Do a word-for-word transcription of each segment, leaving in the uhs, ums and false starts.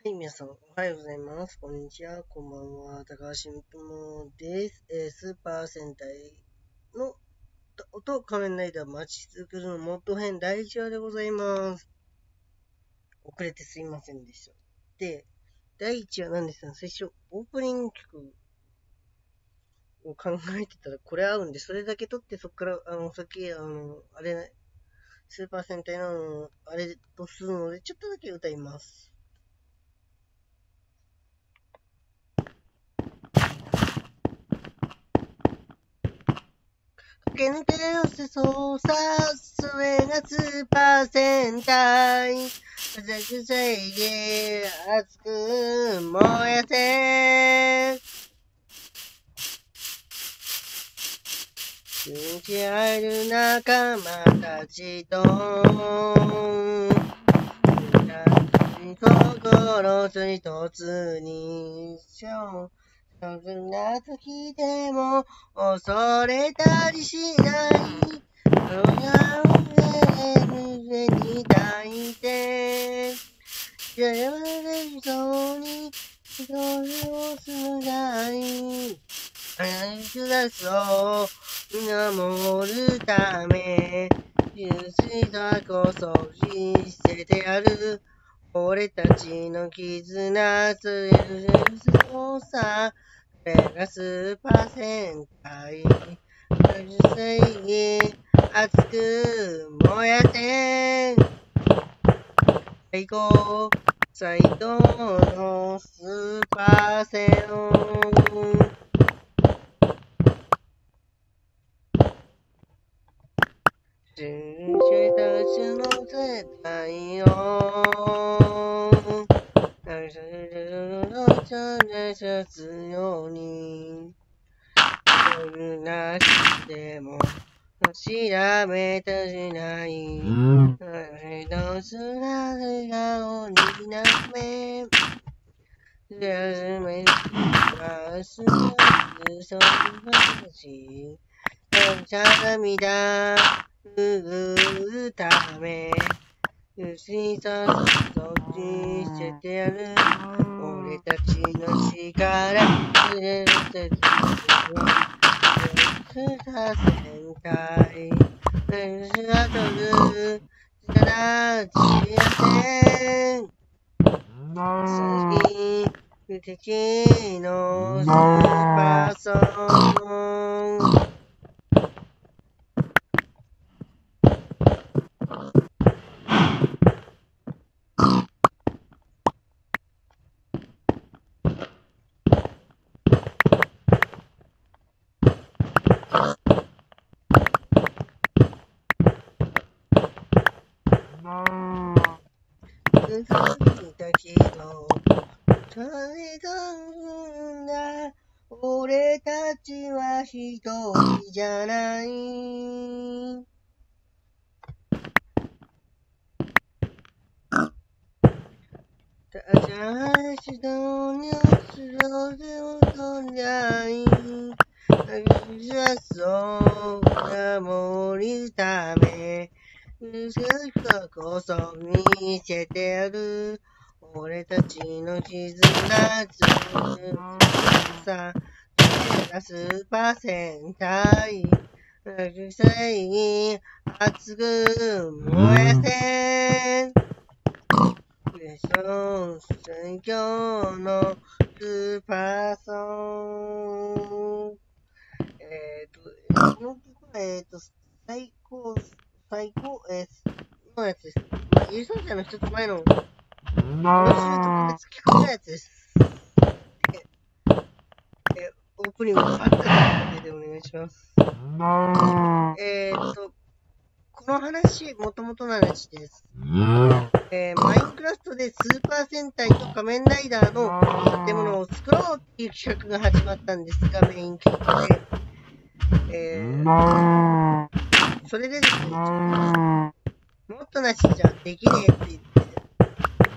はい、皆さん、おはようございます。こんにちは、こんばんは。高橋みともです。えースーパー戦隊のと仮面ライダー待ち続けるの元編だいいちわでございます。遅れてすいませんでした。で、だいいちわなんですが、最初、オープニング曲を考えてたらこれ合うんで、それだけ撮って、そこから、あの、さっき、あの、あれ、スーパー戦隊の、あれとするので、ちょっとだけ歌います。駆け抜けよせそうさ、それがスーパー戦隊。私正義、熱く燃やせ。信じ合える仲間たちと、心と一つにしよう。そんな時でも恐れたりしない。そが上に抱いて、やられそうに人をすがい。あいつらを守るため、許したこそ見せてやる。俺たちの絆するそうさ。それがスーパー戦隊。正義、熱く燃やせ。最高、最高のスーパー戦。信じたちの世界を愛するのちゃんでさすように夜なしでも調べたしない私のすら笑顔になめ休めはすぐそのし涙拭うためうしさそっちしててやる俺たちの力くれるてつはくた戦隊私が取る力知りせん先不敵のスーパーソングうさぎたけどそれがんだ俺たちは一人じゃないたじゃあ人にすろでを飛んじゃいじゃそう守るためうすかこそ見せてやる俺たちの絆つるさスーパー戦隊正義熱く燃やせ最強のスーパーソングえっ、ー、と、この曲は、えっ、ー、と、最高、最高、えー、のやつです。まあ、優勝者の一つ前の、今週特別企画のやつです。えー、オープニングあったらでお願いします。えっ、ー、と、この話、もともとの話です。えー、マインクラフトでスーパー戦隊と仮面ライダーの建物を作ろうっていう企画が始まったんですが、メイン企画で。えー、それでですね、もっとなしじゃできねえって言って、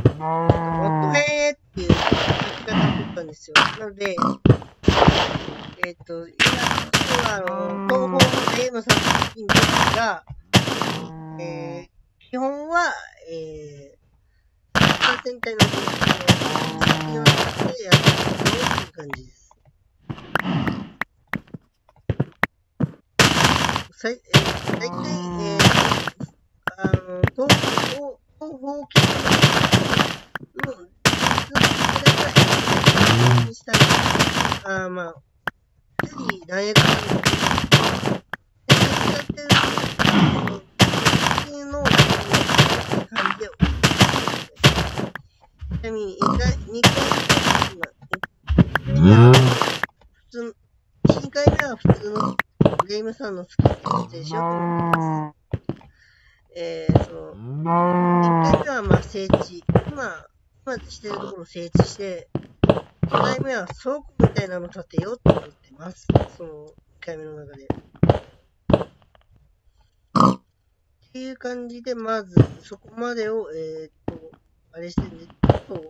もっとへーっていう書き方を取ったんですよ。なので、えっ、ー、と、今、あの、東方のゲームさんの作品ですが、えー、基本は、えー、スーパー戦隊の先の中でやっていくという感じです。さい、えー、大体、えー、あの、東方、東方系の、の、にしたり、あまあ、次、大学の、やってる、の、感じで、ちなみに、にかい、にかい目は、普通、にかいめは普通のゲームさんの好きで設定しようと思ってます。えー、その、いっかいめはまあ整地、今、今してるところを整地して、にかいめは倉庫みたいなの建てようと思ってます。その、いっかいめの中で。っていう感じで、まず、そこまでを、えー、っと、あれしてるんで、ちょっと、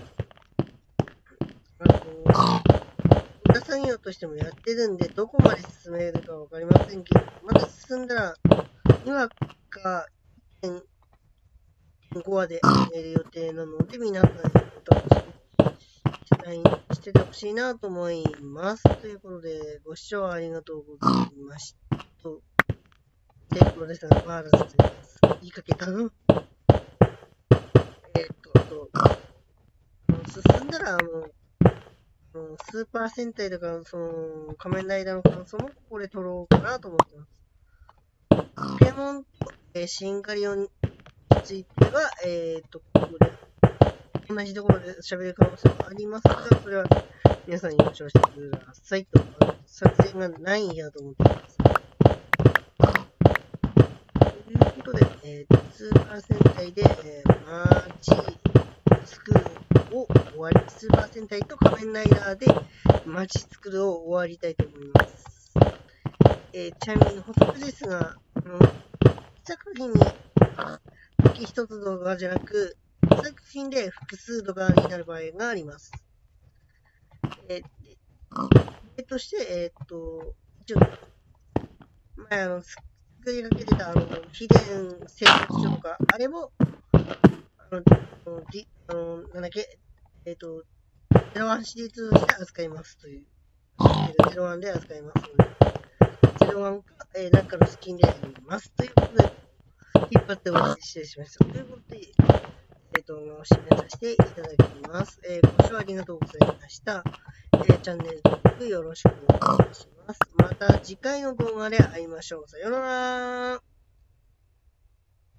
あの、裏作業としてもやってるんで、どこまで進めるかわかりませんけど、まだ進んだら、にわかいってんごわで始める予定なので、皆さんにお楽しみしててほしいなと思います。ということで、ご視聴ありがとうございました。テープですが、バーラスです。言いかけたのえっと、と、進んだら、あの、スーパー戦隊とか、その、仮面ライダーの感想もここで撮ろうかなと思ってます。ポケモンと、えー、シンカリオンについては、えっと、ここで、同じところで喋る可能性もありますが、それは皆さんに了承してくださいと、作戦がないんやと思っています。ということで、えー、スーパー戦隊で、えー、マーチスクールを終わり、スーパー戦隊と仮面ライダーでマーチスクールを終わりたいと思います。えー、ちなみに補足ですが、あの、作品に、一つ動画じゃなく、作品で複数動画になる場合があります。えー、例として、えー、っと、一応、前あの、作りかけてた、あの、秘伝製作所とか、あれも、あの、じあのなんだっけ、えー、っと、ゼロワンシリーズとして扱いますという、ゼロワンで扱いますので、ゼロワンか、えー、なんかのスキンでやりますということで、引っ張っておいて失礼しました。ということで、えっと、締めさせていただきます。えー、ご視聴ありがとうございました。えー、チャンネル登録よろしくお願いします。また次回の動画で会いましょう。さようなら。